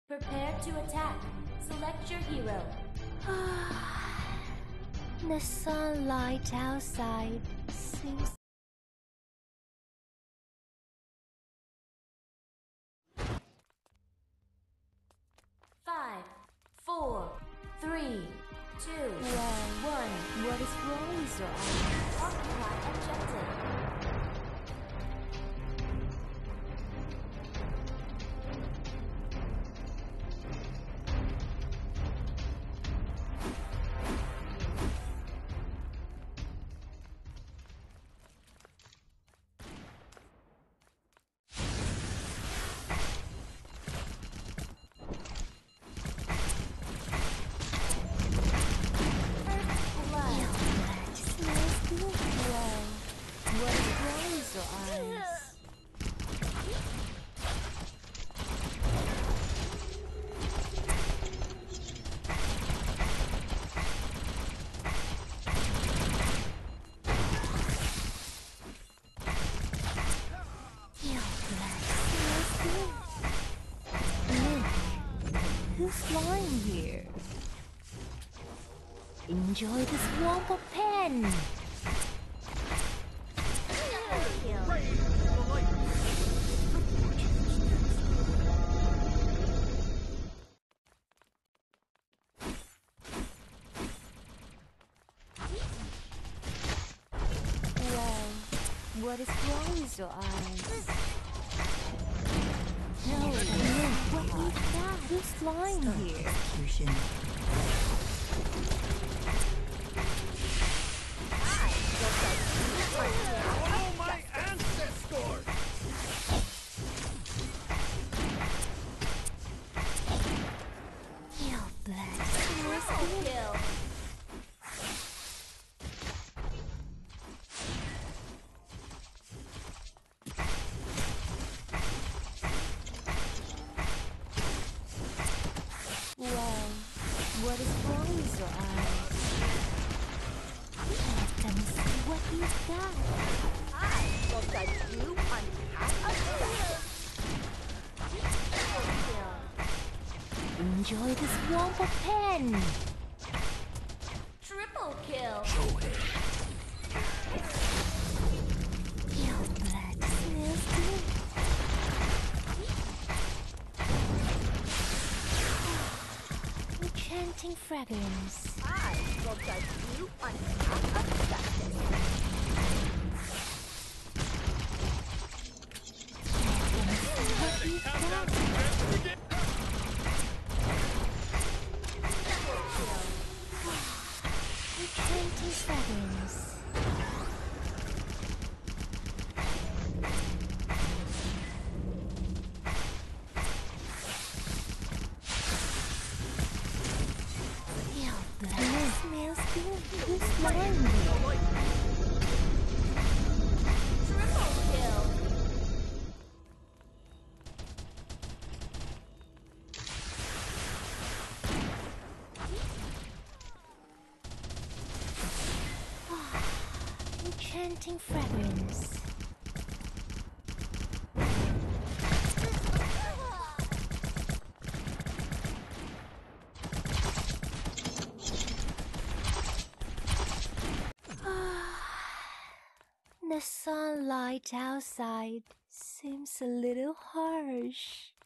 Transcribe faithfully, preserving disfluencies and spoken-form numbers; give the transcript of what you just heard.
Prepare to attack. Select your hero. The sunlight outside seems... Five, four, three, two, Well, one. what is wrong with your eyes? Occupy objective. What is wrong with your eyes? Your blood smells good. Look, who's flying here? Enjoy the swamp of pen. What is wrong with your eyes? No, no, what is that? Who's flying here? Execution. Follow my ancestors! Your blood smells Triple good. kill. Well, what is wrong with your eyes? Let me see what you've got. I will judge you on behalf of Enjoy the swamp of pen. Triple kill. Your blood smells good. Enchanting fragrance. I will judge you on behalf of justice. What you've Countdown got. to death begin! Enchanting fragrance. Your blood smells good. Who's flying here? Triple kill. Enchanting fragrance. The sunlight outside seems a little harsh.